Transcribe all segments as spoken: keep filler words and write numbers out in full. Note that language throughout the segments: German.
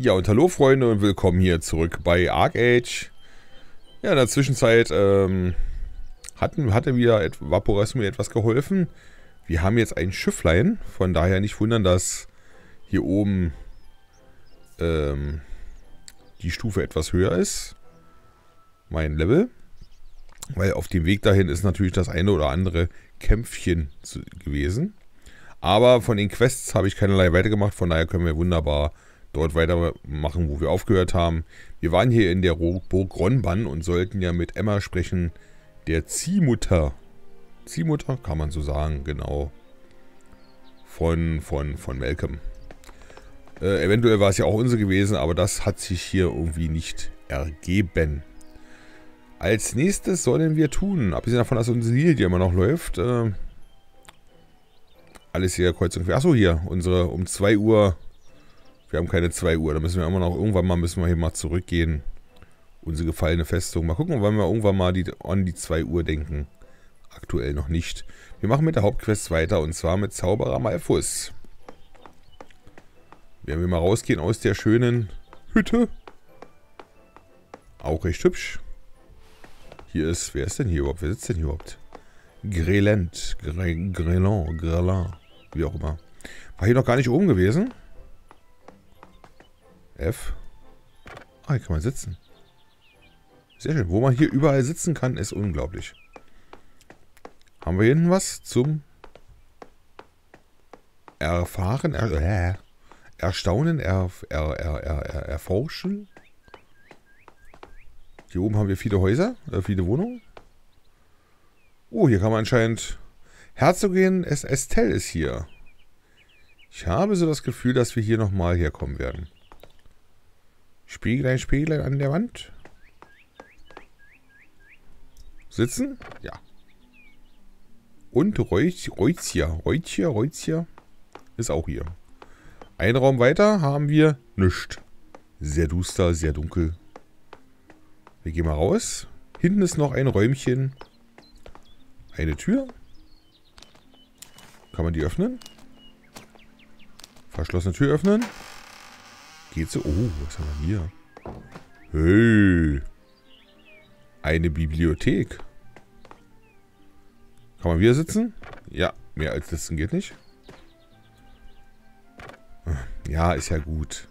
Ja, und hallo Freunde und willkommen hier zurück bei ArcAge. Ja, in der Zwischenzeit ähm, hatten, hatte wieder Vaporesso mir etwas geholfen. Wir haben jetzt ein Schifflein, von daher nicht wundern, dass hier oben ähm, die Stufe etwas höher ist. Mein Level. Weil auf dem Weg dahin ist natürlich das eine oder andere Kämpfchen zu, gewesen. Aber von den Quests habe ich keinerlei weitergemacht, von daher können wir wunderbar dort weitermachen, wo wir aufgehört haben. Wir waren hier in der Burg Ronban und sollten ja mit Emma sprechen, der Ziehmutter. Ziehmutter, kann man so sagen, genau. Von, von, von Malcolm. Äh, eventuell war es ja auch unsere gewesen, aber das hat sich hier irgendwie nicht ergeben. Als nächstes sollen wir tun, abgesehen davon, dass unsere Lilie immer noch läuft, äh, alles hier kreuz und quer. Achso, hier, unsere um zwei Uhr. Wir haben keine zwei Uhr, da müssen wir immer noch, irgendwann mal müssen wir hier mal zurückgehen. Unsere gefallene Festung. Mal gucken, wann wir irgendwann mal die, an die zwei Uhr denken. Aktuell noch nicht. Wir machen mit der Hauptquest weiter und zwar mit Zauberer Malfus. Werden wir mal rausgehen aus der schönen Hütte. Auch recht hübsch. Hier ist, wer ist denn hier überhaupt? Wer sitzt denn hier überhaupt? Grelent, Grelin, Grelin, wie auch immer. War hier noch gar nicht oben gewesen? F. Ah, hier kann man sitzen. Sehr schön. Wo man hier überall sitzen kann, ist unglaublich. Haben wir hier hinten was zum Erfahren, er, äh, Erstaunen, er, er, er, er, er, Erforschen? Hier oben haben wir viele Häuser, äh, viele Wohnungen. Oh, hier kann man anscheinend... Herzogin es Estelle ist hier. Ich habe so das Gefühl, dass wir hier nochmal herkommen werden. Spieglein, Spieglein an der Wand. Sitzen? Ja. Und Reuzia. Reuzia, Reuzia ist auch hier. Ein Raum weiter haben wir nichts. Sehr duster, sehr dunkel. Wir gehen mal raus. Hinten ist noch ein Räumchen. Eine Tür. Kann man die öffnen? Verschlossene Tür öffnen. Geht so. Oh, was haben wir hier? Hey. Eine Bibliothek. Kann man wieder sitzen? Ja, mehr als sitzen geht nicht. Ja, ist ja gut.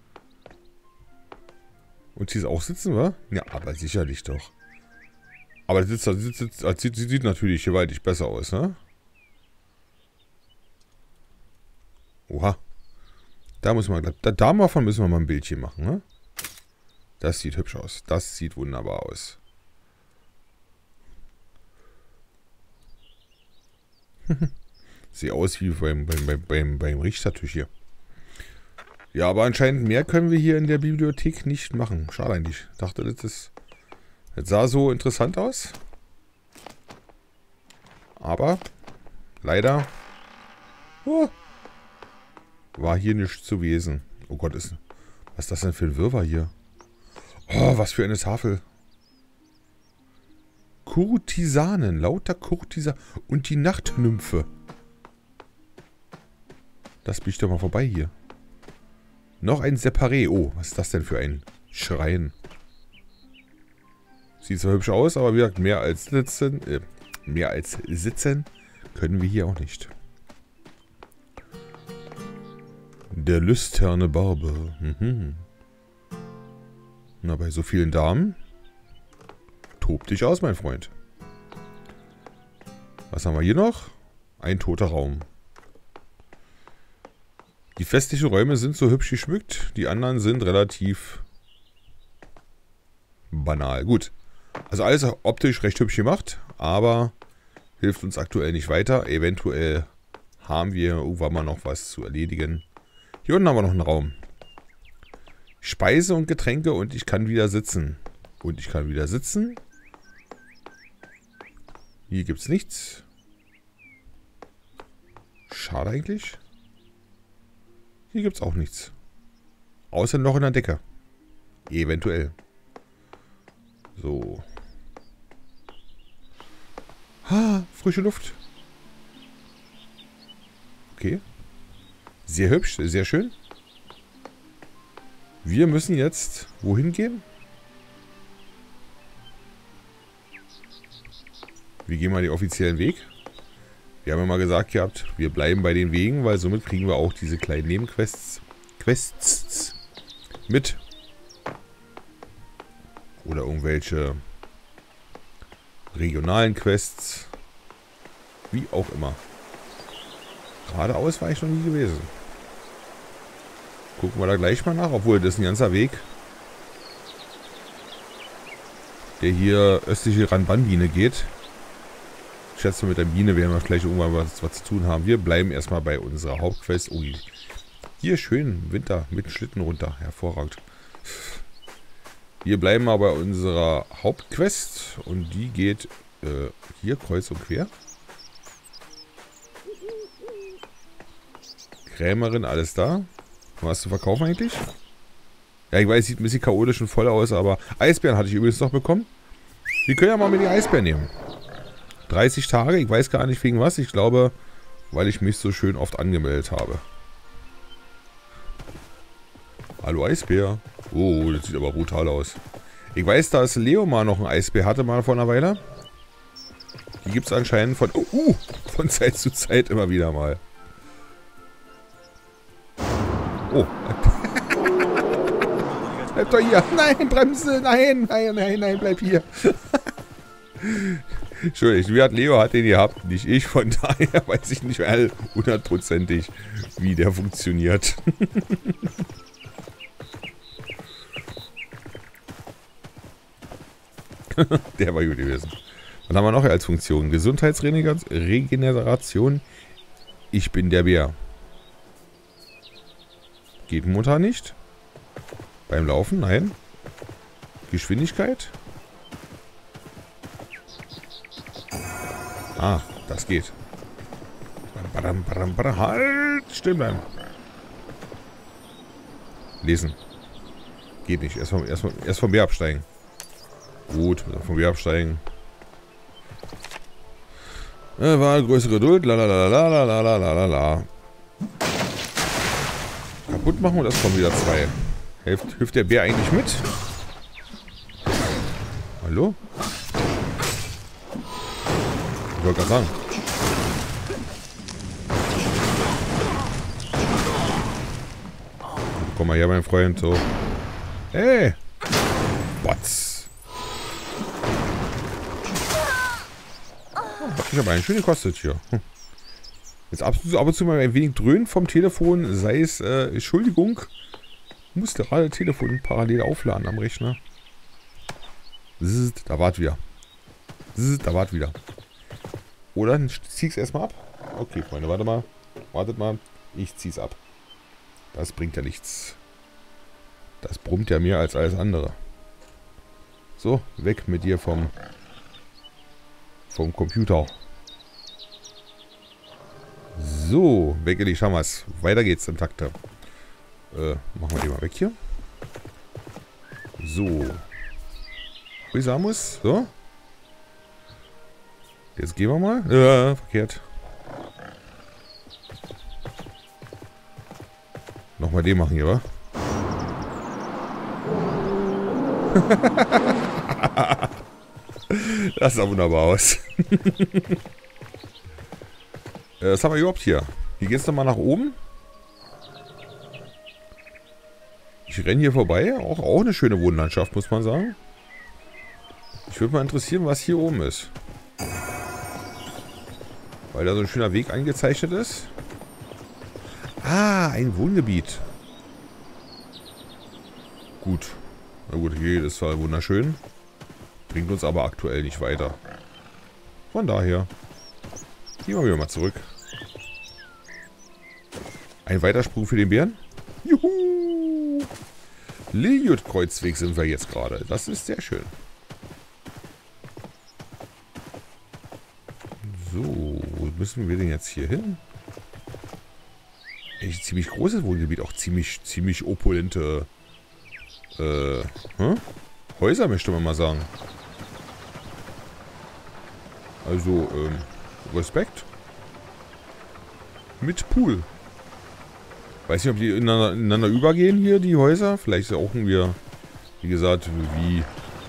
Und sie ist auch sitzen, wa? Ja, aber sicherlich doch. Aber das sitzt, sitzt, sitzt, sitzt, sieht, sieht natürlich gewaltig besser aus, ne? Oha. Da muss man, da, davon müssen wir mal ein Bildchen machen, ne? Das sieht hübsch aus. Das sieht wunderbar aus. Sieht aus wie beim, beim, beim, beim, beim Richtertisch hier. Ja, aber anscheinend mehr können wir hier in der Bibliothek nicht machen. Schade eigentlich. Ich dachte, das ist... Das sah so interessant aus. Aber leider oh, war hier nichts zu wesen. Oh Gott, ist, was ist das denn für ein Wirrwarr hier? Oh, was für eine Tafel. Kurtisanen, lauter Kurtisanen und die Nachtnymphe. Das bin ich doch mal vorbei hier. Noch ein Separé. Oh, was ist das denn für ein Schrein? Sieht zwar hübsch aus, aber wie gesagt, mehr als sitzen, äh, mehr als sitzen können wir hier auch nicht. Der lüsterne Barber. Mhm. Na, bei so vielen Damen. Tob dich aus, mein Freund. Was haben wir hier noch? Ein toter Raum. Die festlichen Räume sind so hübsch geschmückt. Die anderen sind relativ banal. Gut. Also alles optisch recht hübsch gemacht, aber hilft uns aktuell nicht weiter. Eventuell haben wir irgendwann mal noch was zu erledigen. Hier unten haben wir noch einen Raum. Speise und Getränke und ich kann wieder sitzen. Und ich kann wieder sitzen. Hier gibt es nichts. Schade eigentlich. Hier gibt es auch nichts. Außer noch in der Decke. Eventuell. So. Ha, frische Luft. Okay. Sehr hübsch, sehr schön. Wir müssen jetzt wohin gehen? Wir gehen mal den offiziellen Weg. Wir haben ja mal gesagt gehabt, wir bleiben bei den Wegen, weil somit kriegen wir auch diese kleinen Nebenquests Quests mit. Oder irgendwelche regionalen Quests. Wie auch immer. Geradeaus war ich noch nie gewesen. Gucken wir da gleich mal nach, obwohl das ist ein ganzer Weg, der hier östliche Ranbanbiene geht. Ich schätze, mit der Biene werden wir vielleicht irgendwann was, was zu tun haben. Wir bleiben erstmal bei unserer Hauptquest. Oh, hier schön Winter mit dem Schlitten runter. Hervorragend. Wir bleiben mal bei unserer Hauptquest und die geht äh, hier kreuz und quer. Krämerin, alles da. Was zu verkaufen eigentlich? Ja, ich weiß, sieht ein bisschen chaotisch und voll aus, aber Eisbären hatte ich übrigens noch bekommen. Wir können ja mal mit die Eisbären nehmen. dreißig Tage, ich weiß gar nicht wegen was. Ich glaube, weil ich mich so schön oft angemeldet habe. Hallo Eisbär. Oh, das sieht aber brutal aus. Ich weiß, dass Leo mal noch einen Eisbär hatte, mal vor einer Weile. Die gibt es anscheinend von, uh, uh, von Zeit zu Zeit immer wieder mal. Oh. Bleib doch hier. Nein, Bremse. Nein, nein, nein, nein, bleib hier. Entschuldigung, wie hat Leo hat den gehabt, nicht ich. Von daher weiß ich nicht mehr hundertprozentig, wie der funktioniert. Der war gut gewesen. Was haben wir noch als Funktion? Gesundheitsregeneration. Ich bin der Bär. Geht momentan nicht. Beim Laufen, nein. Geschwindigkeit. Ah, das geht. Halt! Still bleiben. Lesen. Geht nicht. Erst vom, erst vom, erst vom Bär absteigen. Gut, vom Bär absteigen. Äh, war größere Geduld. Lalalala. Kaputt machen und es kommen wieder zwei. Hilft, hilft der Bär eigentlich mit? Hallo? Ich wollte gerade sagen. Komm mal her, mein Freund. So. Hey! Batz! Hat mich aber eine schöne gekostet hier. Hm. Jetzt ab, ab und zu mal ein wenig dröhnen vom Telefon, sei es äh, Entschuldigung. Ich muss gerade das Telefon parallel aufladen am Rechner. Zzt, da wart wieder. Zzt, da wart wieder. Oder zieh's erstmal ab. Okay, Freunde, warte mal. Wartet mal. Ich zieh's ab. Das bringt ja nichts. Das brummt ja mehr als alles andere. So, weg mit dir vom vom Computer. So, weg die Schamas. Weiter geht's im Takte. Äh, machen wir den mal weg hier. So. Wie Samus? So. Jetzt gehen wir mal. Äh, verkehrt. Nochmal den machen hier, wa? Das sah wunderbar aus. Was haben wir überhaupt hier? Hier geht's nochmal nach oben. Ich renne hier vorbei. Auch, auch eine schöne Wohnlandschaft, muss man sagen. Ich würde mal interessieren, was hier oben ist. Weil da so ein schöner Weg eingezeichnet ist. Ah, ein Wohngebiet. Gut. Na gut, hier ist zwar wunderschön. Bringt uns aber aktuell nicht weiter. Von daher. Gehen wir wieder mal zurück. Ein Weitersprung für den Bären. Juhu! Liliut-Kreuzweg sind wir jetzt gerade. Das ist sehr schön. So, wo müssen wir denn jetzt hier hin? Echt ziemlich großes Wohngebiet. Auch ziemlich, ziemlich opulente äh, hm? Häuser, möchte man mal sagen. Also, ähm, Respekt. Mit Pool. Weiß nicht, ob die ineinander, ineinander übergehen hier, die Häuser. Vielleicht brauchen wir, wie gesagt, wie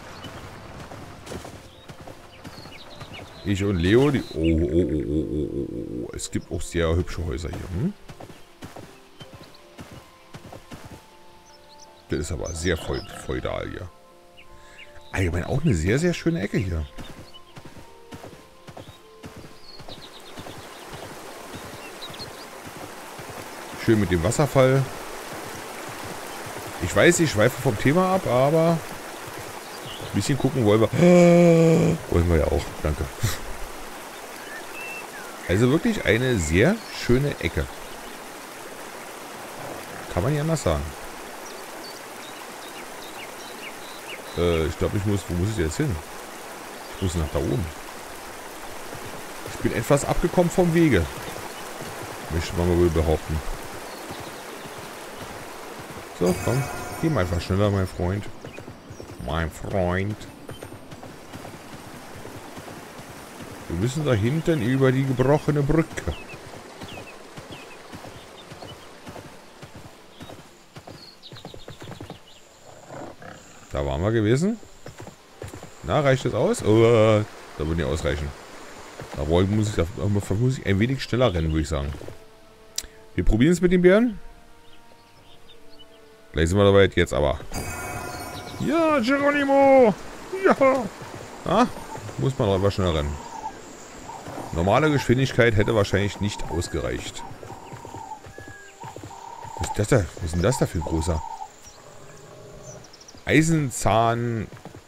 ich und Leo, die... Oh, oh, oh, oh, oh, oh, oh. Es gibt auch sehr hübsche Häuser hier. Hm? Das ist aber sehr feudal hier. Allgemein auch eine sehr, sehr schöne Ecke hier. Schön mit dem Wasserfall. Ich weiß, ich schweife vom Thema ab, aber ein bisschen gucken wollen wir. Wollen wir ja auch. Danke. Also wirklich eine sehr schöne Ecke. Kann man nicht anders sagen. Äh, ich glaube, ich muss... Wo muss ich jetzt hin? Ich muss nach da oben. Ich bin etwas abgekommen vom Wege. Möchte man mal wohl behaupten. So, komm. Geh mal einfach schneller, mein Freund. Mein Freund. Wir müssen da hinten über die gebrochene Brücke. Da waren wir gewesen. Na, reicht das aus? Oh, da würde nicht ausreichen. Da muss ich, da muss ich ein wenig schneller rennen, würde ich sagen. Wir probieren es mit den Bären. Gleich sind wir dabei, jetzt aber. Ja, Geronimo! Ja! Ah, muss man aber schneller rennen. Normale Geschwindigkeit hätte wahrscheinlich nicht ausgereicht. Was ist das da? Was ist denn das da für ein großer? Eisenzahn...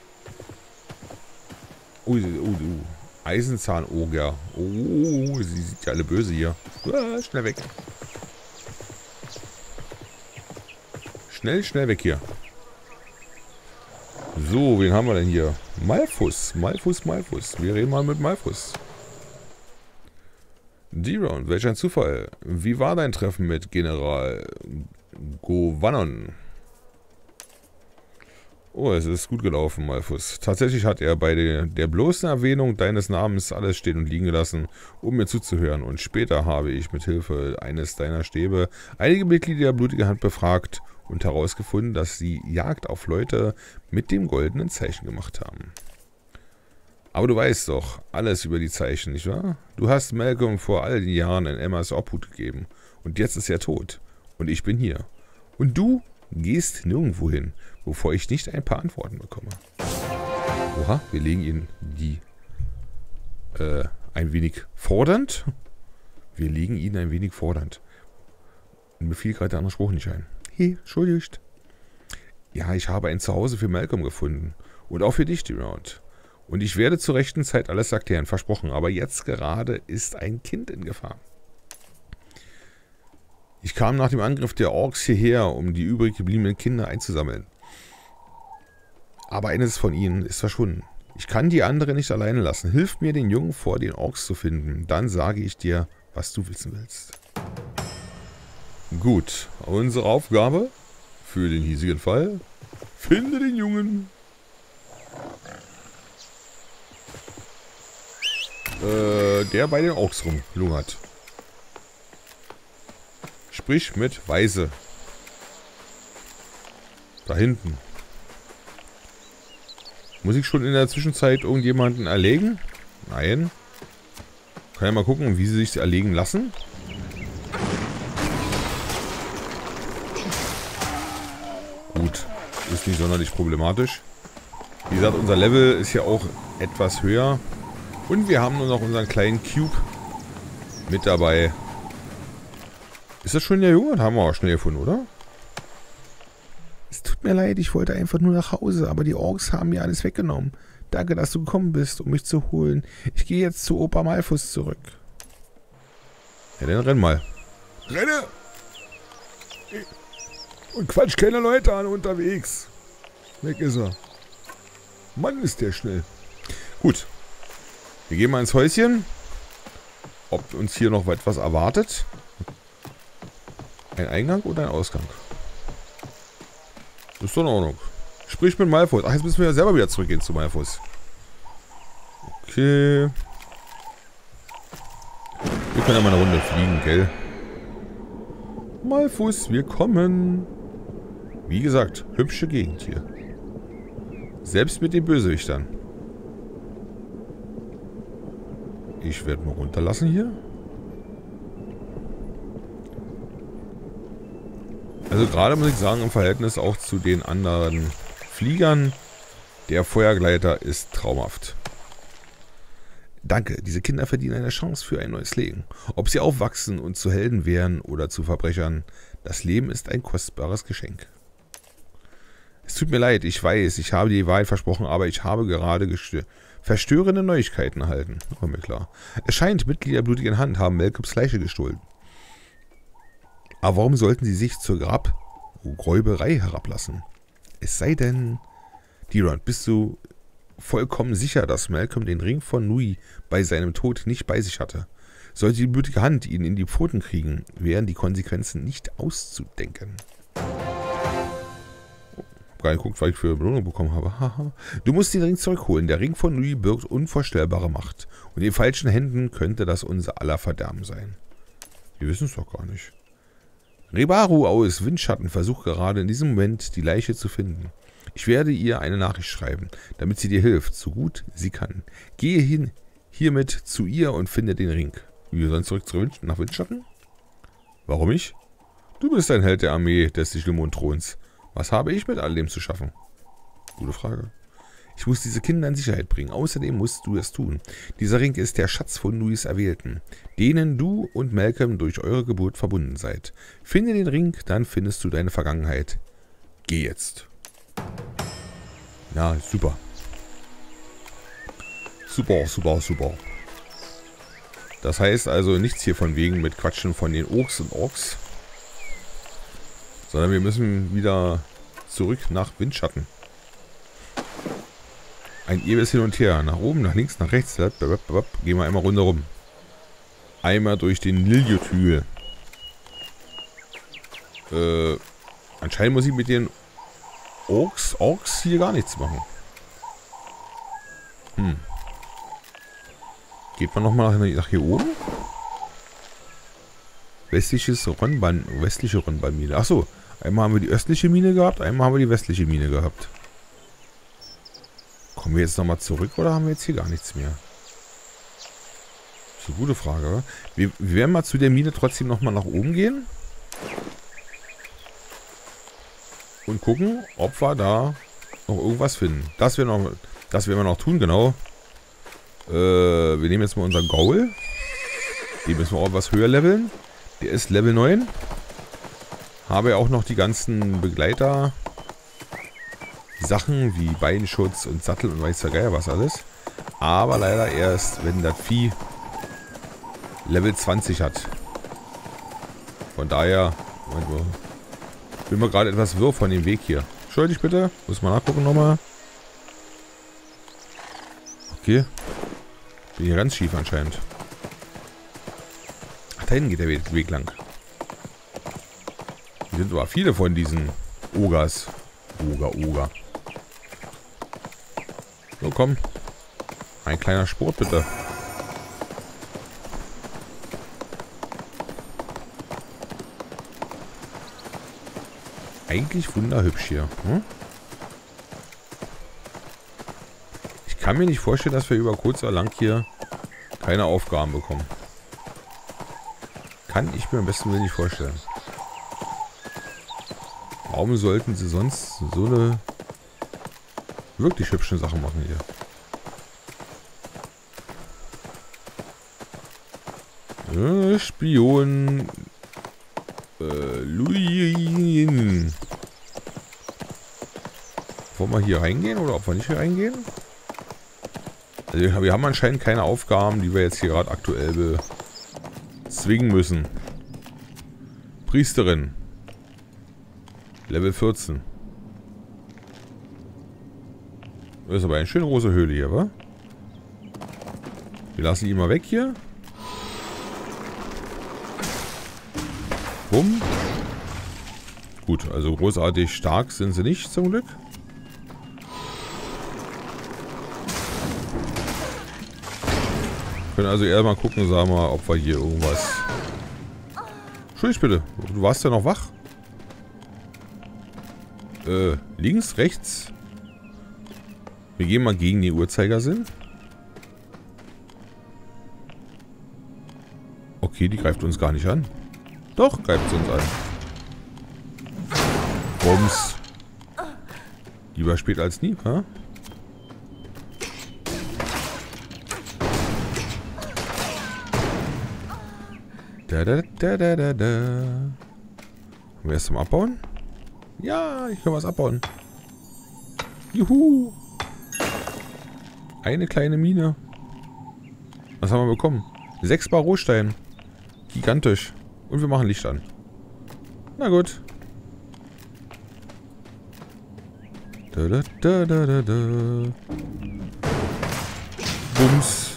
Oh, oh, oh. Eisenzahnoger. Oh, sie sieht ja alle böse hier. Ah, schnell weg. Schnell, schnell weg hier. So, wen haben wir denn hier? Malphus, Malphus, Malphus. Wir reden mal mit Malphus. D-Round, welch ein Zufall. Wie war dein Treffen mit General Govannon? Oh, es ist gut gelaufen, Malphus. Tatsächlich hat er bei der, der bloßen Erwähnung deines Namens alles stehen und liegen gelassen, um mir zuzuhören. Und später habe ich mit Hilfe eines deiner Stäbe einige Mitglieder der Blutigen Hand befragt und herausgefunden, dass sie Jagd auf Leute mit dem goldenen Zeichen gemacht haben. Aber du weißt doch alles über die Zeichen, nicht wahr? Du hast Malcolm vor all den Jahren in Emmas Obhut gegeben. Und jetzt ist er tot. Und ich bin hier. Und du gehst nirgendwo hin, bevor ich nicht ein paar Antworten bekomme. Oha, wir legen ihn die äh, ein wenig fordernd. Wir legen ihn ein wenig fordernd. Mir fiel gerade der andere Spruch nicht ein. Hey, entschuldigt. Ja, ich habe ein Zuhause für Malcolm gefunden. Und auch für dich, D-Round. Und ich werde zur rechten Zeit alles erklären, versprochen. Aber jetzt gerade ist ein Kind in Gefahr. Ich kam nach dem Angriff der Orks hierher, um die übrig gebliebenen Kinder einzusammeln. Aber eines von ihnen ist verschwunden. Ich kann die andere nicht alleine lassen. Hilf mir, den Jungen vor den Orks zu finden. Dann sage ich dir, was du wissen willst. Gut, unsere Aufgabe für den hiesigen Fall. Finde den Jungen. Äh, der bei den Orks rumlungert. Sprich mit Weise. Da hinten. Muss ich schon in der Zwischenzeit irgendjemanden erlegen? Nein. Kann ja mal gucken, wie sie sich erlegen lassen. Gut. Ist nicht sonderlich problematisch. Wie gesagt, unser Level ist ja auch etwas höher. Und wir haben nur noch unseren kleinen Cube mit dabei. Ist das schon der Junge? Haben wir auch schnell gefunden, oder? Es tut mir leid, ich wollte einfach nur nach Hause, aber die Orks haben mir alles weggenommen. Danke, dass du gekommen bist, um mich zu holen. Ich gehe jetzt zu Opa Malphus zurück. Ja, dann renn mal. Renne! Und quatsch keine Leute an unterwegs. Weg ist er. Mann, ist der schnell. Gut. Wir gehen mal ins Häuschen. Ob uns hier noch etwas erwartet. Ein Eingang oder ein Ausgang? Das ist doch in Ordnung. Sprich mit Malphus. Ach, jetzt müssen wir ja selber wieder zurückgehen zu Malphus. Okay. Wir können ja mal eine Runde fliegen, gell? Malfus, wir kommen. Wie gesagt, hübsche Gegend hier. Selbst mit den Bösewichtern. Ich werde mal runterlassen hier. Also gerade muss ich sagen, im Verhältnis auch zu den anderen Fliegern, der Feuergleiter ist traumhaft. Danke, diese Kinder verdienen eine Chance für ein neues Leben. Ob sie aufwachsen und zu Helden werden oder zu Verbrechern, das Leben ist ein kostbares Geschenk. Es tut mir leid, ich weiß, ich habe die Wahrheit versprochen, aber ich habe gerade verstörende Neuigkeiten erhalten. War mir klar. Es scheint, Mitglieder der blutigen Hand haben Malcolms Leiche gestohlen. Aber warum sollten sie sich zur Grabräuberei herablassen? Es sei denn... Dirond, bist du vollkommen sicher, dass Malcolm den Ring von Nui bei seinem Tod nicht bei sich hatte? Sollte die blutige Hand ihn in die Pfoten kriegen, wären die Konsequenzen nicht auszudenken. Gar nicht geguckt, was ich für Belohnung bekommen habe. Haha. Du musst den Ring zurückholen. Der Ring von Nui birgt unvorstellbare Macht. Und in falschen Händen könnte das unser aller Verderben sein. Wir wissen es doch gar nicht. Rebaru aus Windschatten versucht gerade in diesem Moment, die Leiche zu finden. Ich werde ihr eine Nachricht schreiben, damit sie dir hilft, so gut sie kann. Gehe hin, hiermit zu ihr und finde den Ring. Wir sollen zurück zu Wind nach Windschatten? Warum ich? Du bist ein Held der Armee des Sichlimon-Throns. Was habe ich mit all dem zu schaffen? Gute Frage. Ich muss diese Kinder in Sicherheit bringen. Außerdem musst du es tun. Dieser Ring ist der Schatz von Nuis Erwählten, denen du und Malcolm durch eure Geburt verbunden seid. Finde den Ring, dann findest du deine Vergangenheit. Geh jetzt. Ja, super. Super, super, super. Das heißt also nichts hier von wegen mit Quatschen von den Orks und Orks. Sondern wir müssen wieder zurück nach Windschatten. Ein ewiges Hin und Her. Nach oben, nach links, nach rechts. Gehen wir einmal rundherum. Einmal durch den Niljotyl. Äh, anscheinend muss ich mit den Orks, Orks hier gar nichts machen. Hm. Geht man nochmal nach, nach hier oben? Westliches Ronban, westliche Ronban-Mine. Achso, einmal haben wir die östliche Mine gehabt, einmal haben wir die westliche Mine gehabt. Kommen wir jetzt nochmal zurück oder haben wir jetzt hier gar nichts mehr? Das ist eine gute Frage, oder? Wir, wir werden mal zu der Mine trotzdem nochmal nach oben gehen. Und gucken, ob wir da noch irgendwas finden. Das werden wir noch, das werden wir noch tun, genau. Äh, wir nehmen jetzt mal unseren Gaul. Den müssen wir auch etwas höher leveln. Der ist Level neun. Habe ja auch noch die ganzen Begleiter Sachen wie Beinschutz und Sattel und weiß der Geier was alles. Aber leider erst, wenn das Vieh Level zwanzig hat. Von daher, Moment mal. Ich bin mir gerade etwas wirr von dem Weg hier. Entschuldigt bitte. Muss mal nachgucken nochmal. Okay. Bin hier ganz schief anscheinend. Ach, da hinten geht der Weg lang. Hier sind aber viele von diesen Ogers. Oger, Oger. So, komm. Ein kleiner Sport, bitte. Eigentlich wunderhübsch hier. Hm? Ich kann mir nicht vorstellen, dass wir über kurz oder lang hier keine Aufgaben bekommen. Kann ich mir am besten Willen nicht vorstellen. Warum sollten sie sonst so eine wirklich hübsche Sachen machen hier? Äh, Spion. Äh, Luin. Wollen wir hier reingehen oder ob wir nicht hier reingehen? Also wir haben anscheinend keine Aufgaben, die wir jetzt hier gerade aktuell bezwingen müssen. Priesterin. Level vierzehn. Das ist aber eine schöne große Höhle hier, wa? Wir lassen ihn mal weg hier. Bumm. Gut, also großartig stark sind sie nicht, zum Glück. Wir können also eher mal gucken, sagen wir mal, ob wir hier irgendwas... Entschuldigt bitte. Du warst ja noch wach. Äh, links, rechts. Wir gehen mal gegen den Uhrzeigersinn. Okay, die greift uns gar nicht an. Doch, greift sie uns an. Bums. Lieber spät als nie, ha? Da, da, da, da, da, da. Haben wir erst zum Abbauen? Ja, ich kann was abbauen. Juhu. Eine kleine Mine. Was haben wir bekommen? Sechs Bar Rohstein. Gigantisch. Und wir machen Licht an. Na gut. Da, da, da, da, da, da. Bums.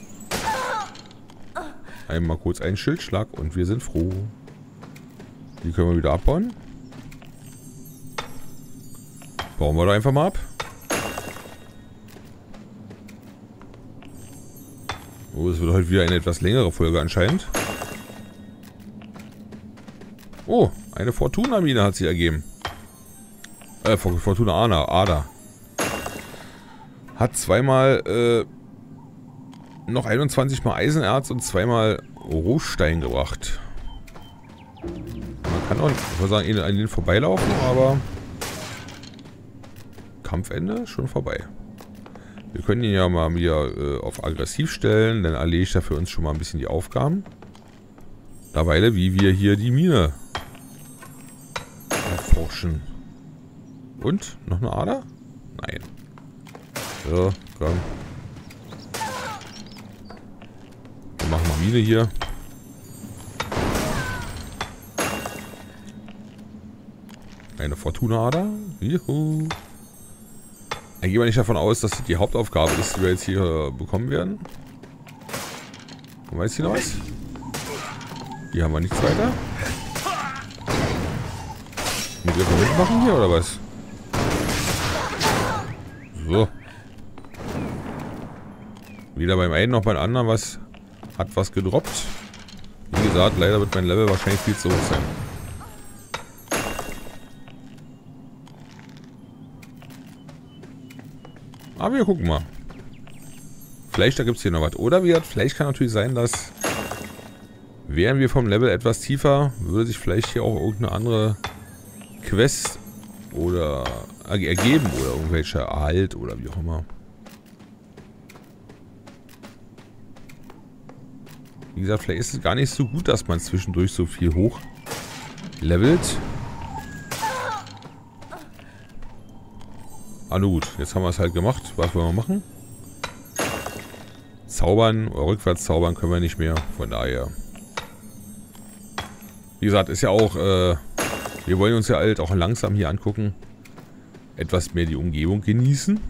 Einmal kurz einen Schildschlag und wir sind froh. Die können wir wieder abbauen. Bauen wir da einfach mal ab. Oh, es wird heute wieder eine etwas längere Folge anscheinend. Oh, eine Fortuna-Mine hat sich ergeben. Äh, Fortuna Ana, Ada. Hat zweimal, äh, noch einundzwanzig mal Eisenerz und zweimal Rohstein gebracht. Man kann auch, ich würde sagen, an denen vorbeilaufen, aber Kampfende schon vorbei. Wir können ihn ja mal wieder äh, auf aggressiv stellen, dann erledige ich da für uns schon mal ein bisschen die Aufgaben. Derweil, wie wir hier die Mine erforschen. Und? Noch eine Ader? Nein. So, komm. Wir machen mal Mine hier. Eine Fortuna-Ader. Juhu. Ich gehe mal nicht davon aus, dass das die Hauptaufgabe ist, die wir jetzt hier bekommen werden. Haben wir jetzt hier noch was? Hier haben wir nichts weiter. Muss ich einfach mitmachen hier, oder was? So. Weder beim einen noch beim anderen was hat was gedroppt. Wie gesagt, leider wird mein Level wahrscheinlich viel zu hoch sein. Aber wir gucken mal. Vielleicht da gibt es hier noch was. Oder wie, vielleicht kann natürlich sein, dass wären wir vom Level etwas tiefer, würde sich vielleicht hier auch irgendeine andere Quest oder ergeben oder irgendwelcher Erhalt oder wie auch immer. Wie gesagt, vielleicht ist es gar nicht so gut, dass man zwischendurch so viel hoch levelt. Ah, nun gut, jetzt haben wir es halt gemacht. Was wollen wir machen? Zaubern oder rückwärts zaubern können wir nicht mehr. Von daher. Wie gesagt, ist ja auch, äh, wir wollen uns ja halt auch langsam hier angucken. Etwas mehr die Umgebung genießen.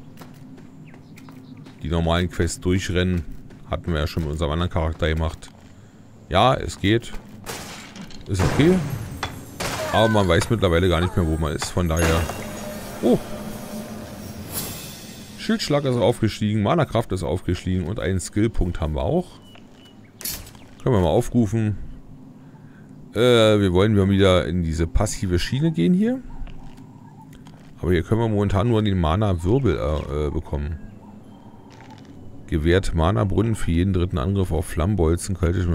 Die normalen Quests durchrennen. Hatten wir ja schon mit unserem anderen Charakter gemacht. Ja, es geht. Ist okay. Aber man weiß mittlerweile gar nicht mehr, wo man ist. Von daher. Oh! Schildschlag ist aufgestiegen, Mana-Kraft ist aufgestiegen und einen Skillpunkt haben wir auch. Können wir mal aufrufen. Äh, wir wollen wieder in diese passive Schiene gehen hier. Aber hier können wir momentan nur den Mana-Wirbel äh, bekommen. Gewährt Mana-Brunnen für jeden dritten Angriff auf Flammenbolzen.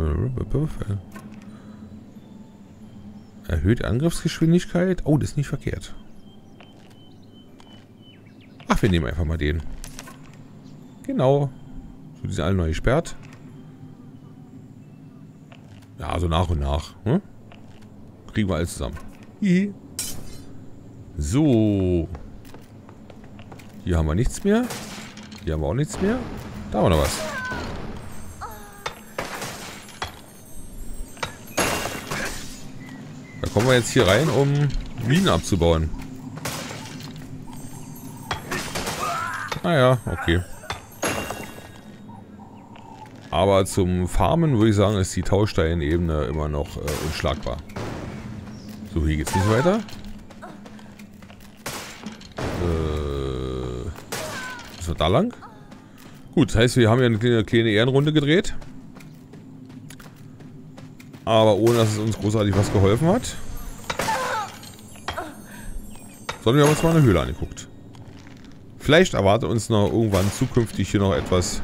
Erhöht Angriffsgeschwindigkeit. Oh, das ist nicht verkehrt. Ach, wir nehmen einfach mal den. Genau. So, die sind alle neu gesperrt. Ja, so nach und nach. Hm? Kriegen wir alles zusammen. Hihi. So. Hier haben wir nichts mehr. Hier haben wir auch nichts mehr. Da haben wir noch was. Da kommen wir jetzt hier rein, um Minen abzubauen. Naja, okay. Aber zum Farmen würde ich sagen, ist die Taustein-Ebene immer noch äh, unschlagbar. So, hier geht's nicht weiter. Äh, ist das da lang? Gut, das heißt, wir haben ja eine kleine, kleine Ehrenrunde gedreht. Aber ohne, dass es uns großartig was geholfen hat. Sondern wir haben uns mal eine Höhle angeguckt. Vielleicht erwartet uns noch irgendwann zukünftig hier noch etwas.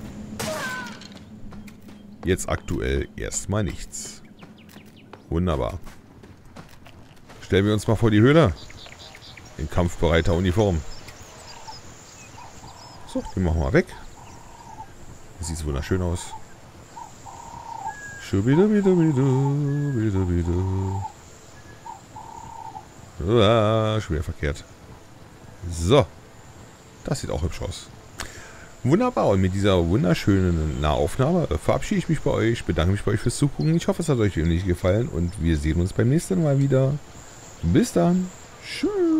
Jetzt aktuell erstmal nichts. Wunderbar. Stellen wir uns mal vor die Höhle. In kampfbereiter Uniform. So, den machen wir weg. Das sieht wunderschön aus. Ah, schon wieder verkehrt. So. Das sieht auch hübsch aus. Wunderbar. Und mit dieser wunderschönen Nahaufnahme verabschiede ich mich bei euch. Bedanke mich bei euch fürs Zugucken. Ich hoffe, es hat euch irgendwie gefallen. Und wir sehen uns beim nächsten Mal wieder. Bis dann. Tschüss.